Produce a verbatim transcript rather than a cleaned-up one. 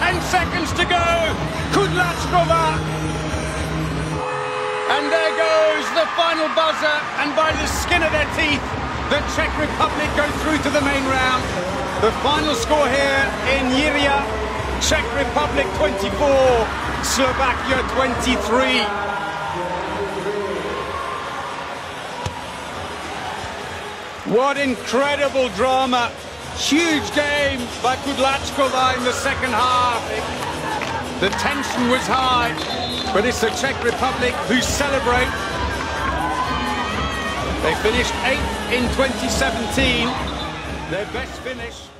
ten seconds to go. Kudlackova. And there goes the final buzzer, and by the skin of their teeth, the Czech Republic go through to the main round. The final score here in Jiria, Czech Republic twenty-four, Slovakia twenty-three. What incredible drama. Huge game by Kudlackova in the second half. The tension was high, but it's the Czech Republic who celebrate. They finished eighth in twenty seventeen, their best finish.